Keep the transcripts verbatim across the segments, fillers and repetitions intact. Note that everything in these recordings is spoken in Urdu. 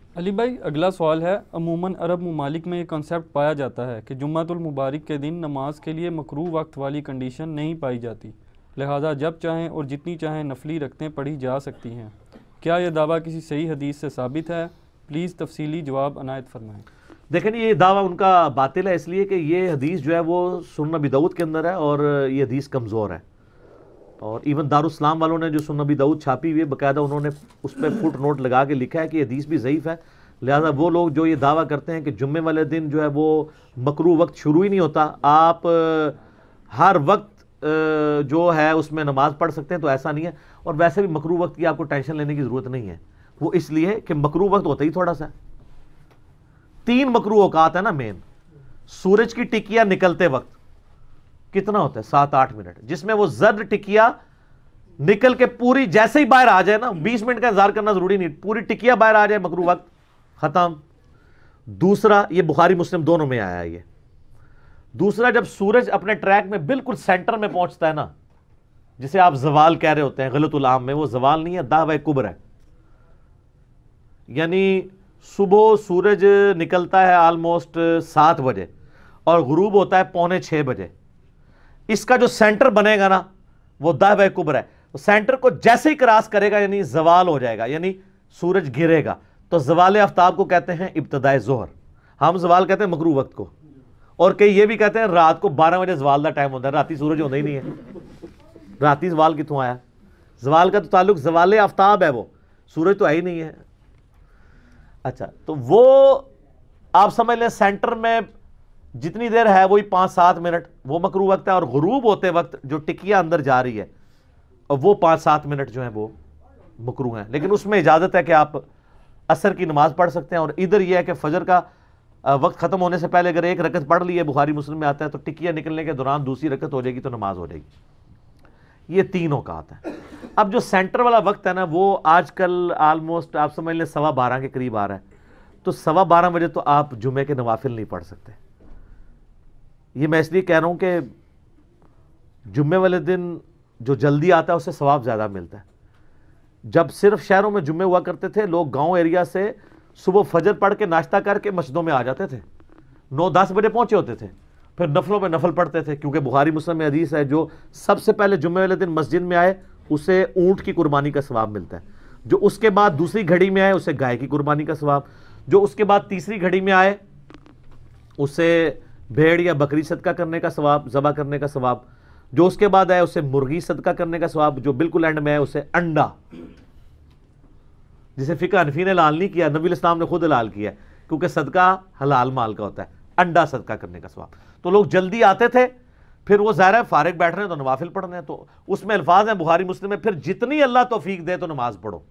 علی بھائی اگلا سوال ہے، عموماً عرب ممالک میں یہ کنسیپٹ پایا جاتا ہے کہ جمعۃ المبارک کے دن نماز کے لیے مکروہ وقت والی کنڈیشن نہیں پائی جاتی، لہٰذا جب چاہیں اور جتنی چاہیں نفلی رکعتیں پڑھی جا سکتی ہیں۔ کیا یہ دعویٰ کسی صحیح حدیث سے ثابت ہے؟ پلیز تفصیلی جواب عنایت فرمائیں۔ دیکھیں یہ دعویٰ ان کا باطل ہے، اس لیے کہ یہ حدیث جو ہے وہ سنن ابی داؤد کے اندر ہے اور یہ حدیث کمزور ہے، اور ایون دارالاسلام والوں نے جو سنن ابی داؤد چھاپی ہوئی ہے باقاعدہ انہوں نے اس پہ فٹ نوٹ لگا کے لکھا ہے کہ یہ حدیث بھی ضعیف ہے، لہذا وہ لوگ جو یہ دعویٰ کرتے ہیں کہ جمعے والے دن جو ہے وہ مکروہ وقت شروع ہی نہیں ہوتا، آپ ہر وقت جو ہے اس میں نماز پڑھ سکتے ہیں، تو ایسا نہیں ہے، اور ویسے بھی مکروہ وقت کی آپ کو ٹینشن لینے کی ضرورت نہیں ہے، وہ اس لیے کہ مکروہ وقت ہوتا ہی تھوڑا سا ہے۔ تین مکروہ اوقات ہے نا مین، سورج کی ٹکیا نکلتے وقت کتنا ہوتا ہے؟ سات آٹھ منٹ، جس میں وہ زرد ٹکیا نکل کے پوری جیسے ہی باہر آ جائے نا، بیس منٹ کا انتظار کرنا ضروری نہیں، پوری ٹکیا باہر آ جائے مکروہ وقت ختم۔ دوسرا یہ بخاری مسلم دونوں میں آیا ہے یہ دوسرا جب سورج اپنے ٹریک میں بالکل سینٹر میں پہنچتا ہے نا، جسے آپ زوال کہہ رہے ہوتے ہیں غلط العام میں، وہ زوال نہیں ہے، دعوی کبر ہے، یعنی صبح سورج نکلتا ہے آلموسٹ سات بجے اور غروب ہوتا ہے پونے چھ بجے، اس کا جو سینٹر بنے گا نا وہ دعوی کبر ہے، سینٹر کو جیسے ہی کراس کرے گا یعنی زوال ہو جائے گا، یعنی سورج گرے گا، تو زوال آفتاب کو کہتے ہیں ابتدائے ظہر، ہم زوال کہتے ہیں مکروہ وقت کو، اور کئی یہ بھی کہتے ہیں رات کو بارہ بجے زوال دا ٹائم ہوتا ہے، راتی سورج ہوتا ہی نہیں ہے، راتی زوال کتوں آیا؟ زوال کا تو تعلق زوال آفتاب ہے، وہ سورج تو ہے ہی نہیں ہے۔ اچھا تو وہ آپ سمجھ لیں سینٹر میں جتنی دیر ہے وہی پانچ سات منٹ وہ مکروہ وقت ہے، اور غروب ہوتے وقت جو ٹکیا اندر جا رہی ہے اور وہ پانچ سات منٹ جو ہیں وہ مکروہ ہیں، لیکن اس میں اجازت ہے کہ آپ عصر کی نماز پڑھ سکتے ہیں، اور ادھر یہ ہے کہ فجر کا وقت ختم ہونے سے پہلے اگر ایک رکعت پڑھ لی ہے، بخاری مسلم میں آتا ہے، تو ٹکیا نکلنے کے دوران دوسری رکعت ہو جائے گی تو نماز ہو جائے گی۔ یہ تین اوقات ہیں۔ اب جو سینٹر والا وقت ہے نا وہ آج کل آلموسٹ آپ سمجھ لیں سوا بارہ کے قریب آ رہا ہے، تو سوا بارہ بجے تو آپ جمعے کے نوافل نہیں پڑھ سکتے۔ یہ میں اس لیے کہہ رہا ہوں کہ جمعے والے دن جو جلدی آتا ہے اس سے ثواب زیادہ ملتا ہے۔ جب صرف شہروں میں جمعے ہوا کرتے تھے، لوگ گاؤں ایریا سے صبح فجر پڑھ کے ناشتہ کر کے مسجدوں میں آ جاتے تھے، نو دس بجے پہنچے ہوتے تھے، پھر نفلوں پہ نفل پڑھتے تھے، کیونکہ بخاری مسلم میں حدیث ہے جو سب سے پہلے جمعے والے دن مسجد میں آئے اسے اونٹ کی قربانی کا ثواب ملتا ہے، جو اس کے بعد دوسری گھڑی میں آئے اسے گائے کی قربانی کا ثواب، جو اس کے بعد تیسری گھڑی میں آئے اسے بھیڑ یا بکری صدقہ کرنے کا ثواب، ذبح کرنے کا ثواب، جو اس کے بعد آئے اسے مرغی صدقہ کرنے کا ثواب، جو بالکل اینڈ میں آئے اسے انڈا، جسے فقہ حنفی نے حلال نہیں کیا، نبی اسلام نے خود حلال کیا، کیونکہ صدقہ حلال مال کا ہوتا ہے، انڈا صدقہ کرنے کا ثواب۔ تو لوگ جلدی آتے تھے، پھر وہ ظاہر ہے فارغ بیٹھ رہے ہیں تو نوافل پڑھنے ہیں، تو اس میں الفاظ ہیں بخاری مسلم میں، پھر جتنی اللہ توفیق دے تو نماز پڑھو،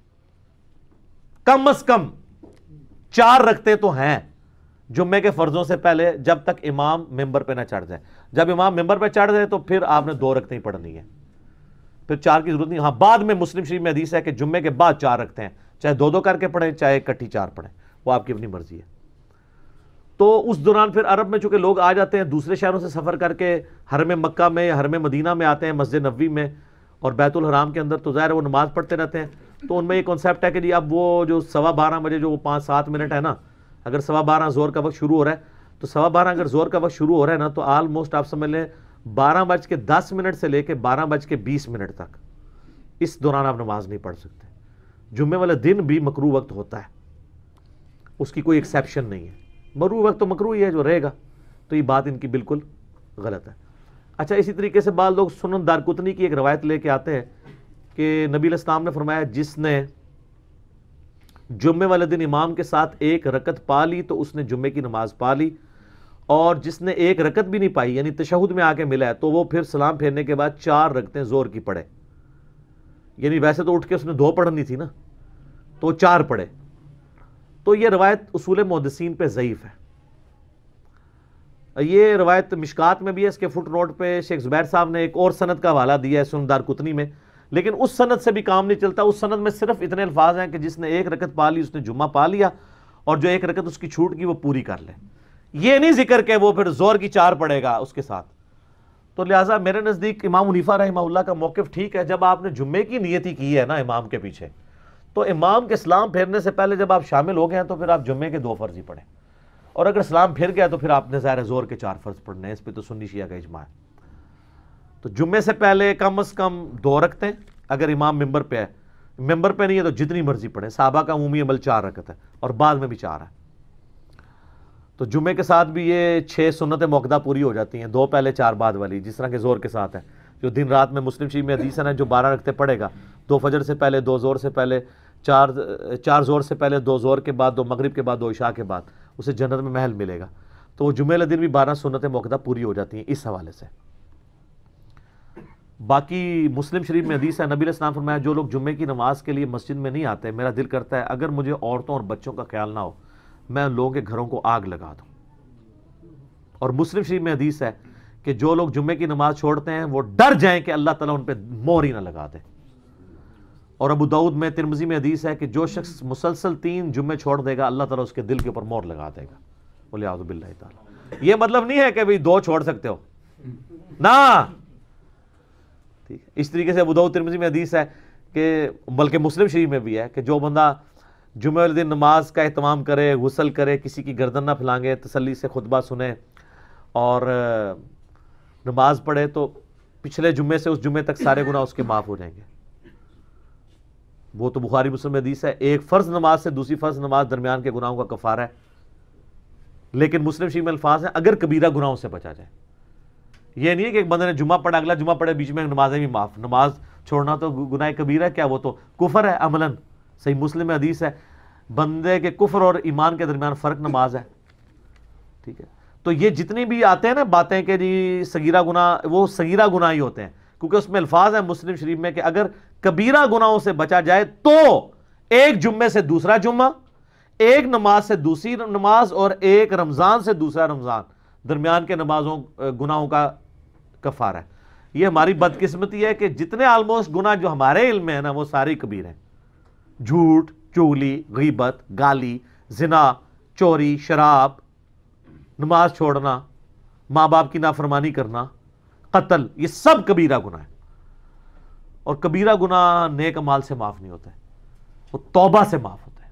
کم از کم چار رکھتے تو ہیں جمعے کے فرضوں سے پہلے، جب تک امام ممبر پہ نہ چڑھ جائے۔ جب امام ممبر پہ چڑھ جائے تو پھر آپ نے دو رکھتے ہی پڑھنی ہے، پھر چار کی ضرورت نہیں۔ ہاں بعد میں مسلم شریف میں حدیث ہے کہ جمعے کے بعد چار رکھتے ہیں، چاہے دو دو کر کے پڑھیں چاہے اکٹھی چار پڑھیں، وہ آپ کی اپنی مرضی ہے۔ تو اس دوران پھر عرب میں چونکہ لوگ آ جاتے ہیں دوسرے شہروں سے سفر کر کے، حرم مکہ میں یا حرم مدینہ میں آتے ہیں، مسجد نبوی میں اور بیت الحرام کے اندر، تو ظاہر وہ نماز پڑھتے رہتے ہیں، تو ان میں یہ کنسیپٹ ہے کہ جی اب وہ جو سوا بارہ بجے جو وہ پانچ سات منٹ ہے نا، اگر سوا بارہ زور کا وقت شروع ہو رہا ہے تو سوا بارہ اگر زور کا وقت شروع ہو رہا ہے نا، تو آلموسٹ آپ سمجھ لیں بارہ بج کے دس منٹ سے لے کے بارہ بج کے بیس منٹ تک اس دوران آپ نماز نہیں پڑھ سکتے۔ جمعے والے دن بھی مکروہ وقت ہوتا ہے، اس کی کوئی ایکسیپشن نہیں ہے، مکروہ وقت تو مکروہ ہی ہے جو رہے گا، تو یہ بات ان کی بالکل غلط ہے۔ اچھا اسی طریقے سے بعض لوگ سنن دارقطنی کی ایک روایت لے کے آتے ہیں کہ نبی علیہ السلام نے فرمایا جس نے جمعے والے دن امام کے ساتھ ایک رکعت پا لی تو اس نے جمعے کی نماز پا لی، اور جس نے ایک رکعت بھی نہیں پائی یعنی تشہد میں آ کے ملا ہے تو وہ پھر سلام پھیرنے کے بعد چار رکعتیں زور کی پڑھے، یعنی ویسے تو اٹھ کے اس نے دو پڑھنی تھی نا تو چار پڑھے۔ تو یہ روایت اصول محدثین پہ ضعیف ہے۔ یہ روایت مشکات میں بھی ہے، اس کے فٹ نوٹ پہ شیخ زبیر صاحب نے ایک اور سند کا حوالہ دیا ہے سنن دارقطنی میں، لیکن اس سند سے بھی کام نہیں چلتا۔ اس سند میں صرف اتنے الفاظ ہیں کہ جس نے ایک رکعت پا لی اس نے جمعہ پا لیا، اور جو ایک رکعت اس کی چھوٹ گئی وہ پوری کر لے۔ یہ نہیں ذکر کہ وہ پھر زور کی چار پڑھے گا اس کے ساتھ۔ تو لہٰذا میرے نزدیک امام حنیفہ رحمہ اللہ کا موقف ٹھیک ہے، جب آپ نے جمعے کی نیت ہی کی ہے نا امام کے پیچھے، تو امام کے سلام پھیرنے سے پہلے جب آپ شامل ہو گئے ہیں تو پھر آپ جمعے کے دو فرض ہی پڑھیں، اور اگر سلام پھر گیا تو پھر آپ نے ظاہر زور کے چار فرض پڑھنے ہیں، اس پہ تو سنی شیعہ کا اجماع ہے۔ تو جمعے سے پہلے کم از کم دو رکھتے ہیں، اگر امام ممبر پہ ہے، ممبر پہ نہیں ہے تو جتنی مرضی پڑھیں، صحابہ کا عمومی عمل چار رکعت ہے اور بعد میں بھی چار ہے۔ تو جمعے کے ساتھ بھی یہ چھ سنت موقدہ پوری ہو جاتی ہیں، دو پہلے چار بعد والی، جس طرح کے زور کے ساتھ ہے، جو دن رات میں مسلم شریف میں حدیث ہے جو بارہ رکھتے پڑھے گا، دو فجر سے پہلے، دو زور سے پہلے، چار چار زور سے پہلے، دو زور کے بعد، دو مغرب کے بعد، دو عشاء کے بعد، اسے جنت میں محل ملے گا۔ تو وہ جمعے والے دن بھی بارہ سنت موقدہ پوری ہو جاتی ہیں اس حوالے سے۔ باقی مسلم شریف میں حدیث ہے، نبی علیہ السلام فرمایا جو لوگ جمعے کی نماز کے لیے مسجد میں نہیں آتے، میرا دل کرتا ہے اگر مجھے عورتوں اور بچوں کا خیال نہ ہو میں ان لوگوں کے گھروں کو آگ لگا دوں۔ اور مسلم شریف میں حدیث ہے کہ جو لوگ جمعے کی نماز چھوڑتے ہیں وہ ڈر جائیں کہ اللہ تعالیٰ ان پہ مور ہی نہ لگا دے۔ اور ابو داؤد میں، ترمذی میں حدیث ہے کہ جو شخص مسلسل تین جمعے چھوڑ دے گا اللہ تعالیٰ اس کے دل کے اوپر مور لگا دے گا۔ وَلِعَوْذُ بِاللَّهِ تعالیٰ۔ یہ مطلب نہیں ہے کہ بھئی دو چھوڑ سکتے ہو، نہ، ٹھیک ہے۔ اس طریقے سے ابو داؤد ترمذی میں حدیث ہے کہ بلکہ مسلم شریف میں بھی ہے کہ جو بندہ جمعہ والے دن نماز کا اہتمام کرے، غسل کرے، کسی کی گردن نہ پھلانگے، تسلی سے خطبہ سنے اور نماز پڑھے تو پچھلے جمعے سے اس جمعے تک سارے گناہ اس کے معاف ہو جائیں گے۔ وہ تو بخاری مسلم میں حدیث ہے ایک فرض نماز سے دوسری فرض نماز درمیان کے گناہوں کا کفارہ ہے، لیکن مسلم شریف میں الفاظ ہیں اگر کبیرہ گناہوں سے بچا جائے۔ یہ نہیں ہے کہ ایک بندے نے جمعہ پڑھا، اگلا جمعہ پڑھے، بیچ میں نمازیں بھی معاف۔ نماز چھوڑنا تو گناہ کبیرہ ہے کیا؟ وہ تو کفر ہے عملاً۔ صحیح مسلم میں حدیث ہے بندے کے کفر اور ایمان کے درمیان فرق نماز ہے، ٹھیک ہے۔ تو یہ جتنی بھی آتے ہیں نا باتیں کہ جی صغیرہ گناہ، وہ صغیرہ گناہ ہی ہوتے ہیں، کیونکہ اس میں الفاظ ہیں مسلم شریف میں کہ اگر کبیرہ گناہوں سے بچا جائے تو ایک جمعے سے دوسرا جمعہ، ایک نماز سے دوسری نماز اور ایک رمضان سے دوسرا رمضان، درمیان کے نمازوں گناہوں کا کفارہ ہے۔ یہ ہماری بدقسمتی ہے کہ جتنے آلموسٹ گناہ جو ہمارے علم میں ہیں نا وہ ساری کبیرہ ہیں، جھوٹ، چغلی، غیبت، گالی، زنا، چوری، شراب، نماز چھوڑنا، ماں باپ کی نافرمانی کرنا، قتل، یہ سب کبیرہ گناہ ہے۔ اور کبیرہ گناہ نیک اعمال سے معاف نہیں ہوتا ہے، وہ توبہ سے معاف ہوتا ہے،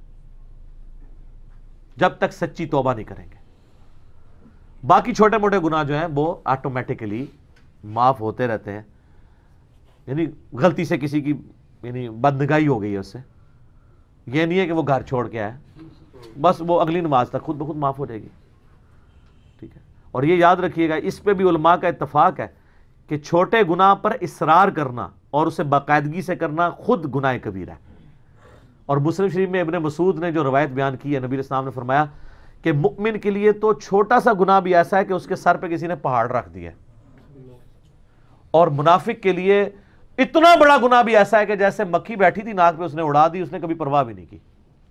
جب تک سچی توبہ نہیں کریں گے۔ باقی چھوٹے موٹے گناہ جو ہیں وہ آٹومیٹکلی معاف ہوتے رہتے ہیں، یعنی غلطی سے کسی کی یعنی بدنگاہی ہو گئی ہے اس سے، یہ نہیں ہے کہ وہ گھر چھوڑ کے آئے، بس وہ اگلی نماز تک خود بخود معاف ہو جائے گی، ٹھیک ہے۔ اور یہ یاد رکھیے گا، اس پہ بھی علماء کا اتفاق ہے کہ چھوٹے گناہ پر اصرار کرنا اور اسے باقاعدگی سے کرنا خود گناہ کبیرہ ہے۔ اور مسلم شریف میں ابن مسعود نے جو روایت بیان کی ہے، نبی علیہ السلام نے فرمایا کہ مؤمن کے لیے تو چھوٹا سا گناہ بھی ایسا ہے کہ اس کے سر پہ کسی نے پہاڑ رکھ دیا، اور منافق کے لیے اتنا بڑا گناہ بھی ایسا ہے کہ جیسے مکھی بیٹھی تھی ناک پہ اس نے اڑا دی، اس نے کبھی پرواہ بھی نہیں کی۔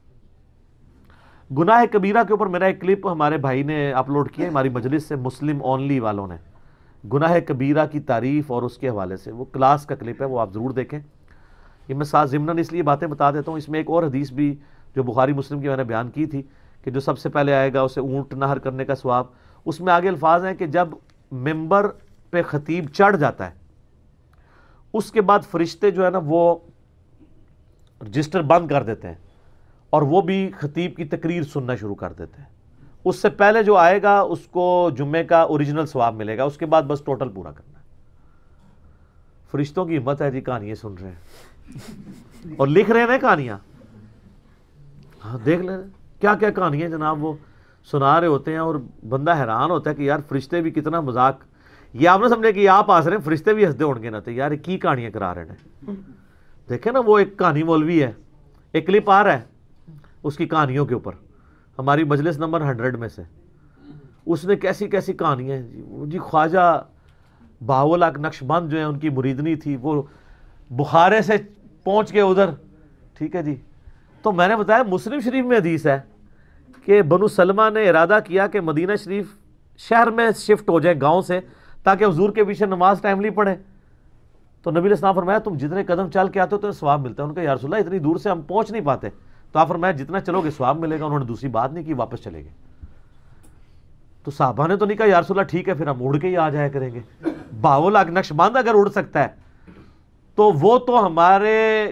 گناہ کبیرہ کے اوپر میرا ایک کلپ ہمارے بھائی نے اپلوڈ کیا ہماری مجلس سے، مسلم اونلی والوں نے، گناہ کبیرہ کی تعریف اور اس کے حوالے سے، وہ کلاس کا کلپ ہے، وہ آپ ضرور دیکھیں۔ یہ میں ساتھ ضمناً اس لیے باتیں بتا دیتا ہوں، اس میں ایک اور حدیث بھی جو بخاری مسلم کی میں نے بیان کی تھی کہ جو سب سے پہلے آئے گا اسے اونٹ نہر کرنے کا ثواب، اس میں آگے الفاظ ہیں کہ جب ممبر پہ خطیب چڑھ جاتا ہے اس کے بعد فرشتے جو ہے نا وہ رجسٹر بند کر دیتے ہیں اور وہ بھی خطیب کی تقریر سننا شروع کر دیتے ہیں۔ اس سے پہلے جو آئے گا اس کو جمعے کا اوریجنل ثواب ملے گا، اس کے بعد بس ٹوٹل پورا کرنا ہے۔ فرشتوں کی ہمت ہے جی، کہانیاں سن رہے ہیں اور لکھ رہے ہیں نا کہانیاں، ہاں دیکھ لیں کیا کیا کہانیاں جناب وہ سنا رہے ہوتے ہیں، اور بندہ حیران ہوتا ہے کہ یار فرشتے بھی کتنا مذاق، یہ آپ نہ سمجھے کہ آپ ہنس رہے ہیں، فرشتے بھی ہنستے ہوں گے نا، تو یار کی کہانیاں کرا رہے ہیں۔ دیکھیں نا وہ ایک کہانی مولوی ہے، ایک کلپ آ رہا ہے اس کی کہانیوں کے اوپر، ہماری مجلس نمبر ہنڈریڈ میں سے، اس نے کیسی کیسی کہانیاں ہیں جی، جی خواجہ بہاول نقش بند جو ہیں ان کی مریدنی تھی، وہ بخارے سے پہنچ کے ادھر، ٹھیک ہے جی۔ تو میں نے بتایا مسلم شریف میں حدیث ہے کہ بنو سلمہ نے ارادہ کیا کہ مدینہ شریف شہر میں شفٹ ہو جائیں گاؤں سے تاکہ حضور کے پیچھے نماز ٹائملی پڑھیں۔ تو نبی علیہ السلام فرمایا تم جتنے قدم چل کے آتے ہو تو ثواب ملتا ہے۔ ان کا یا رسول اللہ اتنی دور سے ہم پہنچ نہیں پاتے، تو آپ فرمایا جتنا چلو گے ثواب ملے گا۔ انہوں نے دوسری بات نہیں کی، واپس چلے گئے۔ تو صحابہ نے تو نہیں کہا یا رسول اللہ ٹھیک ہے پھر ہم اڑ کے ہی آ جایا کریں گے، باول نقش بند اگر اڑ سکتا ہے تو وہ تو ہمارے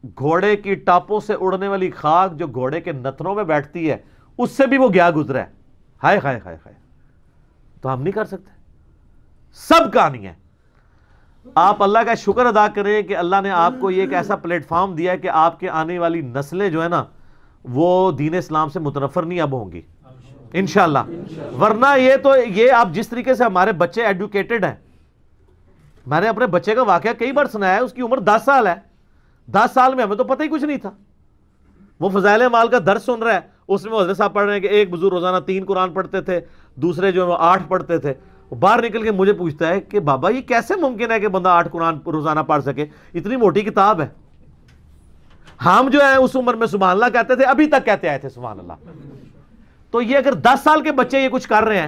گھوڑے کی ٹاپوں سے اڑنے والی خاک جو گھوڑے کے نتنوں میں بیٹھتی ہے اس سے بھی وہ گیا گزرا ہے. ہائے ہائے ہائے ہائے. تو ہم نہیں کر سکتے. سب کہانی ہے. آپ اللہ کا شکر ادا کریں کہ اللہ نے آپ کو یہ ایک ایسا پلیٹ فارم دیا ہے کہ آپ کے آنے والی نسلیں جو ہے نا وہ دین اسلام سے متنفر نہیں اب ہوں گی انشاءاللہ. ورنہ یہ تو یہ آپ جس طریقے سے ہمارے بچے ایڈوکیٹڈ ہیں, میں نے اپنے بچے کا واقعہ کئی بار سنایا ہے, اس کی عمر دس سال ہے. دس سال میں ہمیں تو پتہ ہی کچھ نہیں تھا. وہ فضائل اعمال کا درس سن رہا ہے, اس میں حضرت صاحب پڑھ رہے ہیں کہ ایک بزرگ روزانہ تین قرآن پڑھتے تھے, دوسرے جو ہے وہ آٹھ پڑھتے تھے. باہر نکل کے مجھے پوچھتا ہے کہ بابا یہ کیسے ممکن ہے کہ بندہ آٹھ قرآن روزانہ پڑھ سکے, اتنی موٹی کتاب ہے. ہم جو ہے اس عمر میں سبحان اللہ کہتے تھے, ابھی تک کہتے آئے تھے سبحان اللہ. تو یہ اگر دس سال کے بچے یہ کچھ کر رہے ہیں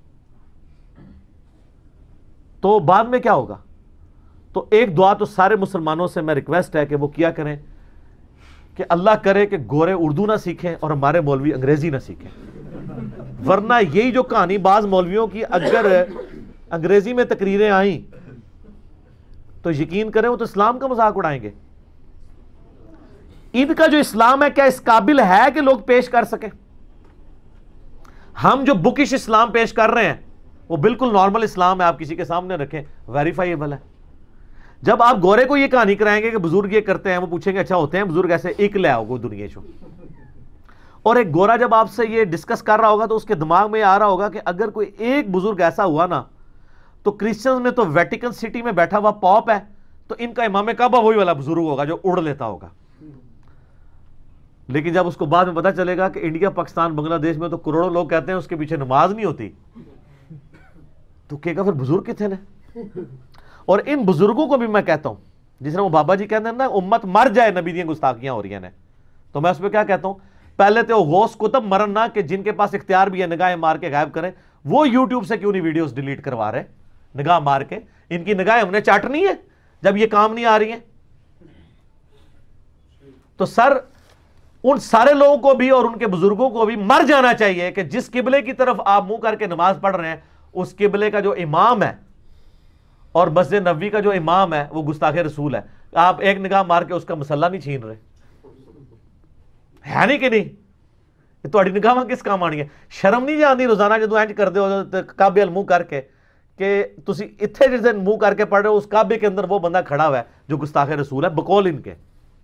تو بعد میں کیا ہوگا؟ تو ایک دعا تو سارے مسلمانوں سے میں ریکویسٹ ہے کہ وہ کیا کریں کہ اللہ کرے کہ گورے اردو نہ سیکھیں اور ہمارے مولوی انگریزی نہ سیکھیں. ورنہ یہی جو کہانی بعض مولویوں کی اگر انگریزی میں تقریریں آئیں تو یقین کریں وہ تو اسلام کا مذاق اڑائیں گے. ان کا جو اسلام ہے کیا اس قابل ہے کہ لوگ پیش کر سکیں؟ ہم جو بکش اسلام پیش کر رہے ہیں وہ بالکل نارمل اسلام ہے, آپ کسی کے سامنے رکھیں ویریفائیبل ہے. جب آپ گورے کو یہ کہانی کرائیں گے کہ بزرگ یہ کرتے ہیں, وہ پوچھیں گے اچھا ہوتے ہیں بزرگ ایسے, ایک لے آؤ گو دنیا چو. اور ایک گورا جب آپ سے یہ ڈسکس کر رہا ہوگا تو اس کے دماغ میں یہ آ رہا ہوگا کہ اگر کوئی ایک بزرگ ایسا ہوا نا تو کرسچنز میں تو ویٹیکن سٹی میں بیٹھا ہوا پاپ ہے, تو ان کا امام کعبہ وہی والا بزرگ ہوگا جو اڑ لیتا ہوگا. لیکن جب اس کو بعد میں پتا چلے گا کہ انڈیا پاکستان بنگلہ دیش میں تو کروڑوں لوگ کہتے ہیں اس کے پیچھے نماز نہیں ہوتی, تو کہے گا پھر بزرگ کتنے نے. اور ان بزرگوں کو بھی میں کہتا ہوں, جس طرح وہ بابا جی کہتے ہیں نا امت مر جائے نبی دیاں گستاخیاں ہو رہی ہیں, تو میں اس پہ کیا کہتا ہوں, پہلے تو غوث کتب مرن نہ کہ جن کے پاس اختیار بھی ہے نگاہیں مار کے غائب کریں, وہ یوٹیوب سے کیوں نہیں ویڈیوز ڈیلیٹ کروا رہے نگاہ مار کے. ان کی نگاہیں ہم نے چاٹنی ہے جب یہ کام نہیں آ رہی ہیں. تو سر ان سارے لوگوں کو بھی اور ان کے بزرگوں کو بھی مر جانا چاہیے کہ جس قبلے کی طرف آپ منہ کر کے نماز پڑھ رہے ہیں اس قبلے کا جو امام ہے اور مسجد نبوی کا جو امام ہے وہ گستاخ رسول ہے. آپ ایک نگاہ مار کے اس کا مسلح نہیں چھین رہے, ہے نہیں کہ نہیں؟ یہ تھوڑی نگاہ کس کام آنی ہے؟ شرم نہیں جاندی روزانہ جدو اینج کر دے ہو کعبے ال منہ کر کے کہ تسی اتھے جس دن منہ کر کے پڑھ رہے ہو اس کعبے کے اندر وہ بندہ کھڑا ہوا ہے جو گستاخ رسول ہے بقول ان کے.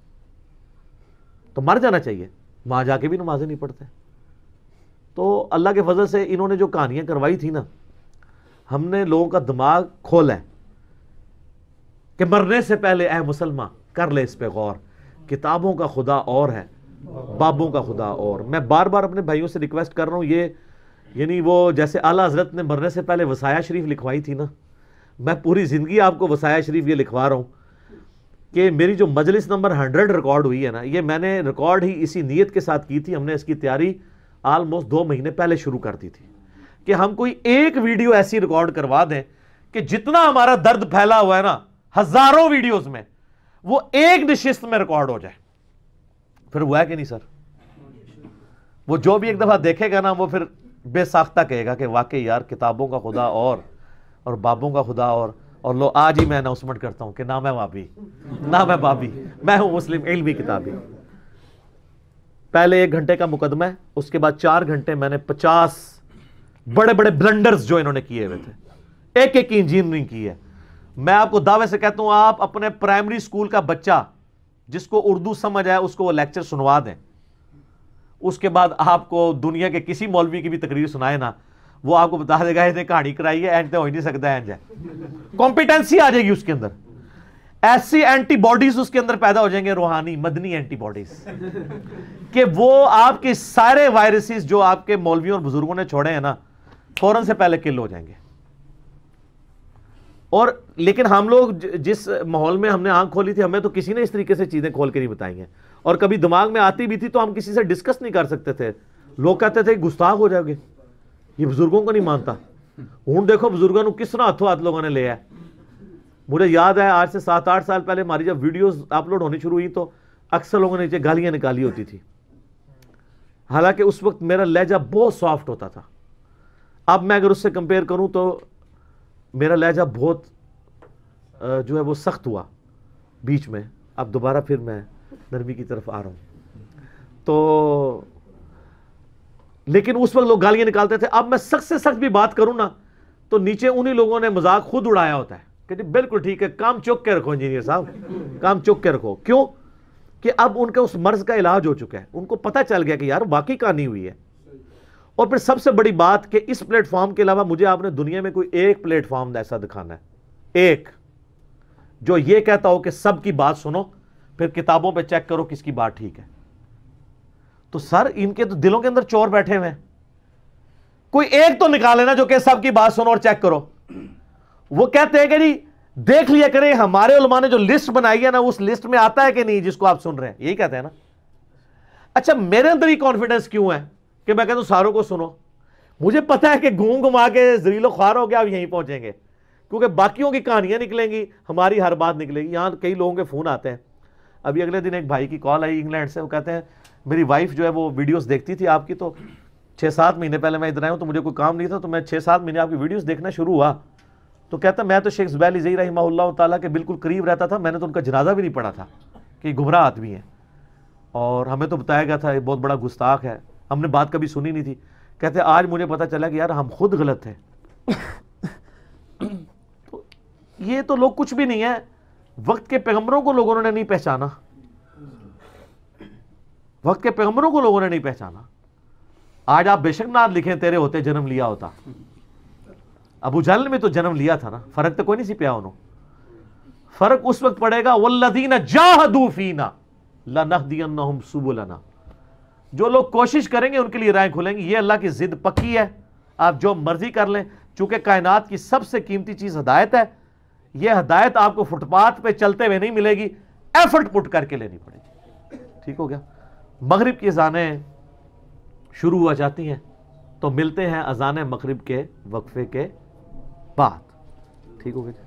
تو مر جانا چاہیے, وہاں جا کے بھی نمازیں نہیں پڑھتے. تو اللہ کے فضل سے انہوں نے جو کہانیاں کروائی تھی نا, ہم نے لوگوں کا دماغ کھولا ہے کہ مرنے سے پہلے اے مسلمان کر لے اس پہ غور, کتابوں کا خدا اور ہے بابوں کا خدا اور. میں بار بار اپنے بھائیوں سے ریکویسٹ کر رہا ہوں, یہ یعنی وہ جیسے اعلیٰ حضرت نے مرنے سے پہلے وصایا شریف لکھوائی تھی نا, میں پوری زندگی آپ کو وصایا شریف یہ لکھوا رہا ہوں کہ میری جو مجلس نمبر ہنڈریڈ ریکارڈ ہوئی ہے نا, یہ میں نے ریکارڈ ہی اسی نیت کے ساتھ کی تھی. ہم نے اس کی تیاری آلموسٹ دو مہینے پہلے شروع کر دی تھی کہ ہم کوئی ایک ویڈیو ایسی ریکارڈ کروا دیں کہ جتنا ہمارا درد پھیلا ہوا ہے نا ہزاروں ویڈیوز میں, وہ ایک نشست میں ریکارڈ ہو جائے. پھر ہوا ہے کہ نہیں سر؟ وہ جو بھی ایک دفعہ دیکھے گا نا وہ پھر بے ساختہ کہے گا کہ واقعی یار کتابوں کا خدا اور اور بابوں کا خدا اور. اور لو آج ہی میں اناؤنسمنٹ کرتا ہوں کہ نہ میں بابی نہ میں بابی, میں ہوں مسلم علمی کتابی. پہلے ایک گھنٹے کا مقدمہ ہے, اس کے بعد چار گھنٹے میں نے پچاس بڑے بڑے بلنڈرز جو انہوں نے کیے ہوئے تھے, ایک ایک کی انجینئرنگ کی ہے. میں آپ کو دعوے سے کہتا ہوں آپ اپنے پرائمری اسکول کا بچہ جس کو اردو سمجھ آئے اس کو وہ لیکچر سنوا دیں, اس کے بعد آپ کو دنیا کے کسی مولوی کی بھی تقریر سنائے نا, وہ آپ کو بتا دے گا یہ کہانی کرائی ہے اینج تو ہو ہی نہیں سکتا, اینج ہے. کمپیٹنسی آ جائے گی اس کے اندر, ایسی اینٹی باڈیز اس کے اندر پیدا ہو جائیں گے, روحانی مدنی اینٹی باڈیز, کہ وہ آپ کے سارے وائرسز جو آپ کے مولویوں اور بزرگوں نے چھوڑے ہیں نا فوراً سے پہلے کل ہو جائیں گے. اور لیکن ہم لوگ جس ماحول میں ہم نے آنکھ کھولی تھی, ہمیں تو کسی نے اس طریقے سے چیزیں کھول کے نہیں بتائی ہیں, اور کبھی دماغ میں آتی بھی تھی تو ہم کسی سے ڈسکس نہیں کر سکتے تھے. لوگ کہتے تھے گستاخ ہو جاؤ گے, یہ بزرگوں کو نہیں مانتا. ہوں دیکھو بزرگوں نے کس طرح ہاتھوں ہاتھ لوگوں نے لیا ہے. مجھے یاد ہے آج سے سات آٹھ سال پہلے ہماری جب ویڈیوز اپلوڈ ہونی شروع ہوئی تو اکثر لوگوں نے نیچے گالیاں نکالی ہوتی تھی, حالانکہ اس وقت میرا لہجہ بہت سافٹ ہوتا تھا. اب میں اگر اس سے کمپیئر کروں تو میرا لہجہ بہت جو ہے وہ سخت ہوا بیچ میں. اب دوبارہ پھر میں نرمی کی طرف آ رہا ہوں. تو لیکن اس وقت لوگ گالیاں نکالتے تھے. اب میں سخت سے سخت بھی بات کروں نا تو نیچے انہی لوگوں نے مذاق خود اڑایا ہوتا ہے کہ جی بالکل ٹھیک ہے, کام چک کے رکھو انجینئر صاحب, کام چک کے رکھو. کیوں کہ اب ان کا اس مرض کا علاج ہو چکا ہے, ان کو پتہ چل گیا کہ یار واقعی کہانی ہوئی ہے. اور پھر سب سے بڑی بات کہ اس پلیٹ فارم کے علاوہ مجھے آپ نے دنیا میں کوئی ایک پلیٹ فارم ایسا دکھانا ہے, ایک جو یہ کہتا ہو کہ سب کی بات سنو پھر کتابوں پہ چیک کرو کس کی بات ٹھیک ہے. تو سر ان کے تو دلوں کے اندر چور بیٹھے ہوئے ہیں, کوئی ایک تو نکالے نا جو کہ سب کی بات سنو اور چیک کرو. وہ کہتے ہیں کہ جی دیکھ لیا کریں ہمارے علماء نے جو لسٹ بنائی ہے نا اس لسٹ میں آتا ہے کہ نہیں جس کو آپ سن رہے ہیں, یہی کہتے ہیں نا. اچھا میرے اندر ہی کانفیڈنس کیوں ہے کہ میں کہتا ہوں ساروں کو سنو؟ مجھے پتا ہے کہ گھوم گھما کے ذلیل و خوار ہو گیا اب یہیں پہنچیں گے, کیونکہ باقیوں کی کہانیاں نکلیں گی, ہماری ہر بات نکلے گی. یہاں کئی لوگوں کے فون آتے ہیں. ابھی اگلے دن ایک بھائی کی کال آئی انگلینڈ سے, وہ کہتے ہیں میری وائف جو ہے وہ ویڈیوز دیکھتی تھی آپ کی, تو چھ سات مہینے پہلے میں ادھر آیا ہوں تو مجھے کوئی کام نہیں تھا, تو میں چھ سات مہینے آپ کی ویڈیوز دیکھنا شروع ہوا. تو کہتا میں تو شیخ زبیر علی رحمہ اللہ تعالیٰ کے بالکل قریب رہتا تھا, میں نے تو ان کا جنازہ بھی نہیں پڑھا تھا کہ یہ گمراہ آدمی ہیں, اور ہمیں تو بتایا گیا تھا یہ بہت بڑا گستاخ ہے, ہم نے بات کبھی سنی نہیں تھی. کہتے آج مجھے پتا چلا کہ یار ہم خود غلط تھے. تو یہ تو لوگ کچھ بھی نہیں ہے, وقت کے پیغمبروں کو لوگوں نے نہیں پہچانا, وقت کے پیغمبروں کو لوگوں نے نہیں پہچانا. آج آپ بے شک نعت لکھیں تیرے ہوتے جنم لیا ہوتا, ابو جہل میں تو جنم لیا تھا نا, فرق تو کوئی نہیں سی پیا انہوں. فرق اس وقت پڑے گا والذین جاہدوا فینا لنہدینہم سبلنا, جو لوگ کوشش کریں گے ان کے لیے راہیں کھلیں گی. یہ اللہ کی ضد پکی ہے, آپ جو مرضی کر لیں, چونکہ کائنات کی سب سے قیمتی چیز ہدایت ہے. یہ ہدایت آپ کو فٹ پاتھ پہ چلتے ہوئے نہیں ملے گی, ایفرٹ پٹ کر کے لینی پڑے گی. ٹھیک ہو گیا؟ مغرب کی اذانیں شروع ہو جاتی ہیں, تو ملتے ہیں اذان مغرب کے وقفے کے بعد. ٹھیک ہو گیا؟